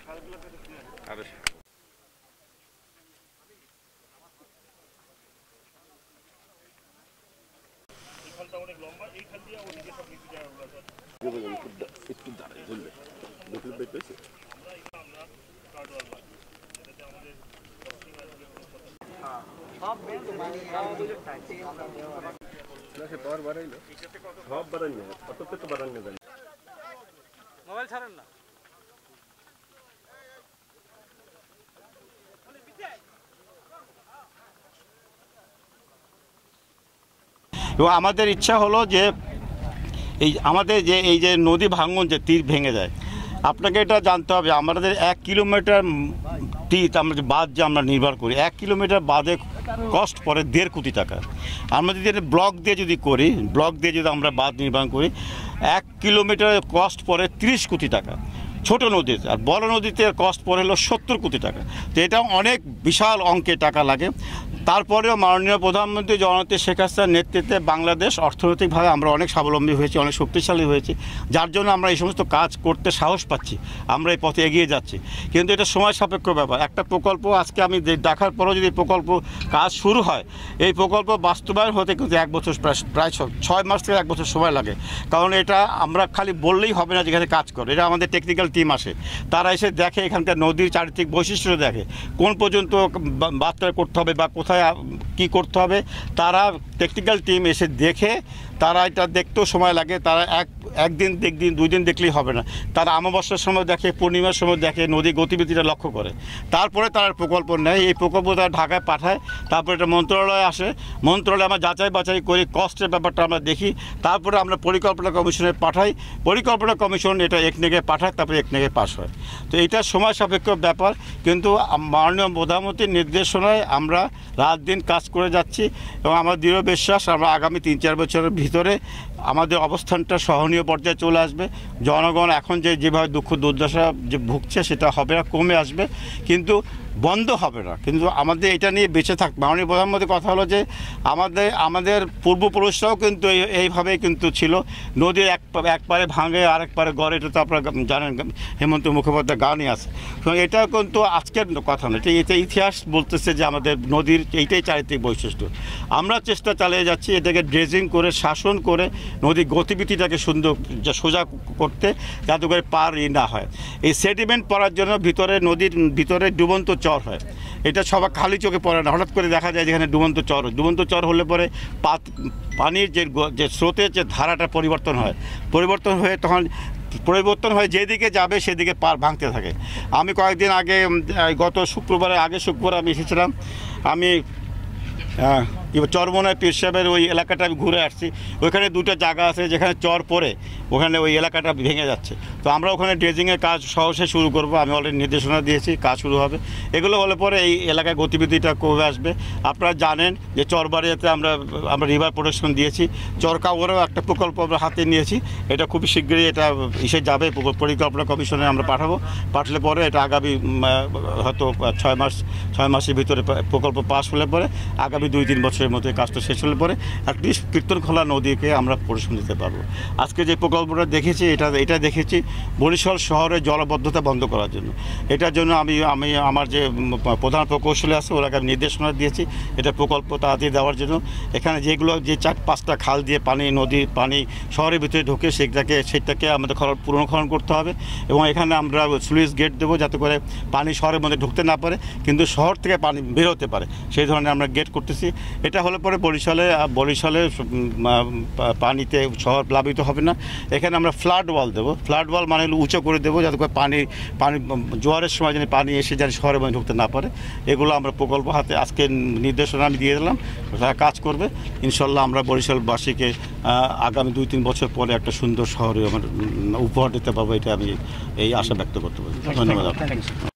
Mobile ছাড়েন না। এবং আমাদের ইচ্ছা হলো যে আমাদের এই যে নদী ভাঙন যে তীর ভেঙে যায়, আপনাকে এটা জানতে হবে আমাদের 1 কিলোমিটার তীর আমরা যে বাঁধ যে আমরা নির্মাণ করি, 1 কিলোমিটার বাঁধে কস্ট পড়ে 1.5 কোটি টাকা। আমরা যদি ব্লক দিয়ে যদি আমরা বাঁধ নির্মাণ করি 1 কিলোমিটার কস্ট পড়ে 30 কোটি টাকা ছোটো নদীতে, আর বড় নদীতে কস্ট পড়ে হলো 70 কোটি টাকা। তো এটা অনেক বিশাল অঙ্কে টাকা লাগে। তারপরেও মাননীয় প্রধানমন্ত্রী জননেত্রী শেখ হাসিনার নেতৃত্বে বাংলাদেশ অর্থনৈতিকভাবে আমরা অনেক স্বাবলম্বী হয়েছি, অনেক শক্তিশালী হয়েছি, যার জন্য আমরা এই সমস্ত কাজ করতে সাহস পাচ্ছি, আমরা এই পথে এগিয়ে যাচ্ছি। কিন্তু এটা সময় সাপেক্ষ ব্যাপার। একটা প্রকল্প আজকে আমি দেখার পরও যদি প্রকল্প কাজ শুরু হয়, এই প্রকল্প বাস্তবায়ন হতে কিন্তু 1 বছর প্রায় 6 মাস থেকে 1 বছর সময় লাগে। কারণ এটা আমরা খালি বললেই হবে না যেখানে কাজ করে, এটা আমাদের টেকনিক্যাল টিম আসে, তারা এসে দেখে এখানকার নদীর চারিত্রিক বৈশিষ্ট্য দেখে, কোন পর্যন্ত বাঁধটা করতে হবে বা কোথায় কী করতে হবে, তারা টেকনিক্যাল টিম এসে দেখে, তারা এটা দেখতেও সময় লাগে। তারা একদিন 2 দিন দেখলেই হবে না, তারা অমাবস্যার সময় দেখে, পূর্ণিমার সময় দেখে, নদীর গতিবিধিটা লক্ষ্য করে, তারপরে তারা প্রকল্প নেয়। এই প্রকল্প তারা ঢাকায় পাঠায়, তারপরে এটা মন্ত্রণালয়ে আসে, মন্ত্রণালয়ে আমরা যাচাই বাছাই করি, কস্টের ব্যাপারটা আমরা দেখি, তারপরে আমরা পরিকল্পনা কমিশনে পাঠাই, পরিকল্পনা কমিশন এটা একনেকে পাঠায়, তারপরে একনেকে পাস হয়। তো এটা সময় সাপেক্ষ ব্যাপার, কিন্তু মাননীয় প্রধানমন্ত্রীর নির্দেশনায় আমরা রাত দিন কাজ করে যাচ্ছি এবং আমার দৃঢ় বিশ্বাস আমরা আগামী 3-4 বছরের ভিতরে আমাদের অবস্থানটা সহনীয় পর্যায়ে চলে আসবে। জনগণ এখন যেভাবে দুঃখ দুর্দশা যে ভুগছে সেটা হবে না, কমে আসবে, কিন্তু বন্ধ হবে না। কিন্তু আমাদের এটা নিয়ে বেঁচে থাকবে। মাননীয় প্রধানমন্ত্রীর কথা হলো যে আমাদের পূর্বপুরুষরাও কিন্তু এইভাবেই কিন্তু ছিল, নদীর এক পারে ভাঙে আরেক পারে গড়ে, এটা তো আপনারা জানেন, হেমন্ত মুখোপাধ্যায় গানই আছে। এটা কিন্তু আজকের কথা নয়, এটা ইতিহাস বলতেছে যে আমাদের নদীর এইটাই চারিত্রিক বৈশিষ্ট্য। আমরা চেষ্টা চালিয়ে যাচ্ছি এটাকে ড্রেজিং করে, শাসন করে, নদীর গতিবিধিটাকে সোজা করতে, যাতে করে পার না হয়। এই সেডিমেন্ট পড়ার জন্য নদীর ভিতরে ডুবন্ত চর হয়, এটা সবাই খালি চোখে পড়ে না, হঠাৎ করে দেখা যায় যেখানে ডুবন্ত চর হলে পরে পানির যে স্রোতের যে ধারাটা পরিবর্তন হয়ে তখন পরিবর্তন হয়ে যেদিকে যাবে সেদিকে পার ভাঙতে থাকে। আমি কয়েকদিন আগে গত শুক্রবার আমি এসেছিলাম, আমি চরমনায় পীর সাহেবের ওই এলাকাটা আমি ঘুরে আসছি। ওইখানে 2টা জায়গা আছে যেখানে চর পড়ে ওখানে ওই এলাকাটা ভেঙে যাচ্ছে। তো আমরা ওখানে ড্রেজিংয়ের কাজ সহসে শুরু করব, আমি অলরেডি নির্দেশনা দিয়েছি, কাজ শুরু হবে। এগুলো হলে পরে এই এলাকায় গতিবিধিটা কমে আসবে। আপনারা জানেন যে চরবাড়িয়াতে আমরা রিভার প্রোটেকশন দিয়েছি, চরকাওয়ারেও একটা প্রকল্প আমরা হাতে নিয়েছি, এটা খুবই শীঘ্রই এটা এসে যাবে, পরিকল্পনা কমিশনে আমরা পাঠালে পরে এটা আগামী হয়তো 6 মাসের ভিতরে প্রকল্প পাস হলে পরে আগামী 2-3 বছরের মধ্যে কাজটা শেষ হলে পরে অ্যাটলিস্ট কীর্তনখোলা নদীকে আমরা পরিশোধন দিতে পারবো। আজকে যে প্রকল্পটা দেখেছি এটা দেখেছি বরিশাল শহরের জলবদ্ধতা বন্ধ করার জন্য। এটার জন্য আমি আমার যে প্রধান প্রকৌশলী আছে ওরাকে আমি নির্দেশনা দিয়েছি এটা প্রকল্প তাড়াতাড়ি দেওয়ার জন্য। এখানে যে 4-5টা খাল দিয়ে নদীর পানি শহরের ভিতরে ঢোকে সেটাকে আমাদের পুনর্খনন করতে হবে এবং এখানে আমরা স্লুইস গেট দেবো যাতে করে পানি শহরের মধ্যে ঢুকতে না পারে কিন্তু শহর থেকে পানি বের হতে পারে, সেই ধরনের আমরা গেট করতেছি। এটা হলে পরে বরিশালে পানিতে শহর প্লাবিত হবে না। এখানে আমরা ফ্লাড ওয়াল দেবো, ফ্লাড ওয়াল মানে উঁচু করে দেবো যাতে করে পানি জোয়ারের সময় যেন পানি এসে যেন শহরের মধ্যে ঢুকতে না পারে। এগুলো আমরা প্রকল্প হাতে আজকে নির্দেশনা আমি দিয়ে দিলাম, তারা কাজ করবে। ইনশাল্লাহ আমরা বরিশালবাসীকে আগামী 2-3 বছর পরে একটা সুন্দর শহরে উপহার দিতে পারবো, এটা আমি এই আশা ব্যক্ত করতে পারি। ধন্যবাদ।